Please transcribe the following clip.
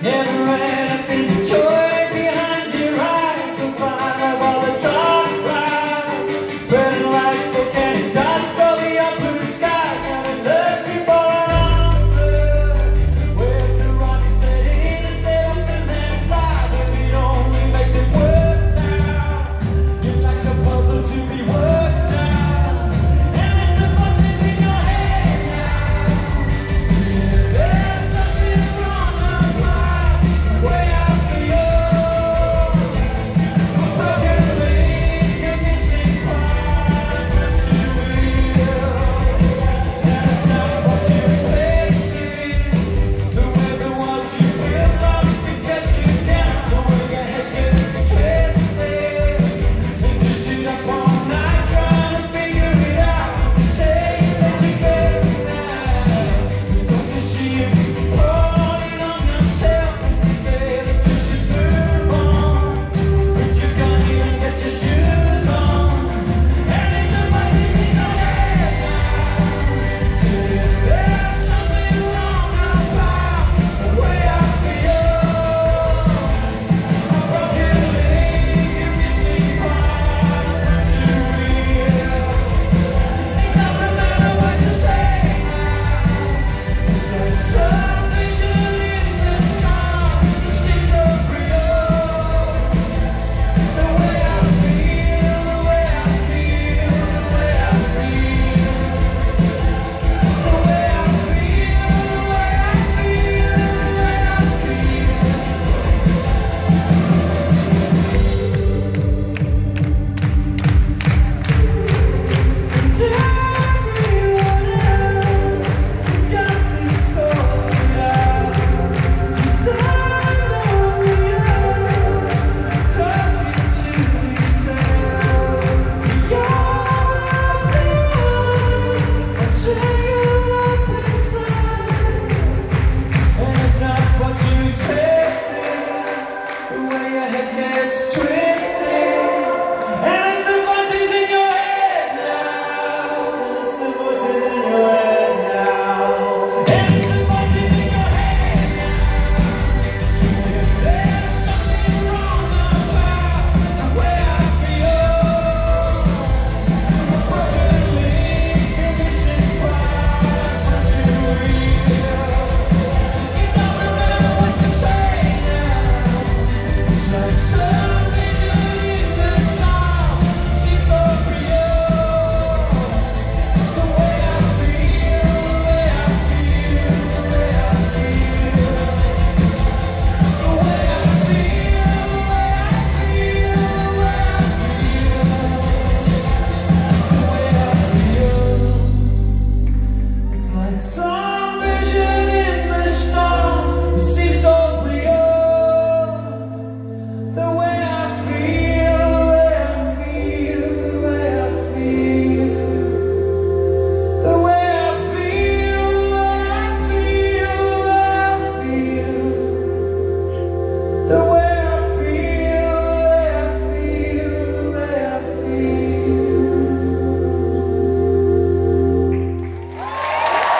Never anything joy behind your eyes. No sign of all the dark clouds spreading like volcanic dust over your blue skies. Now they're looking for an answer. Where the rocks set in and set up the landslide, but it only makes it worse now. You're like a puzzle to be worked out, and it's the voices in your head now. See, there's something wrong about the way I feel. A broken link, a missing part, but you will. And it's not what you expected. The way the ones you build loves to get you down. The way your head gets twisted, and you sit up all night trying to figure it out. You say that you're better now. Don't you see if you pour it on yourself and you say that you should move on, but you can't even get your shoes on. And it's the voices in your head now. Say there's something wrong about the way I feel. A broken link, a missing part, but you will. It doesn't matter what you say now. It's like some vision in the stars. It seems so real. The way I feel, the way I feel, the way I feel. The way I feel, the way I feel, the way I feel. And everyone else has got this sorted out. You stand on the edge, talking to yourself. You're left behind, and tangled up inside. And it's not what you expect.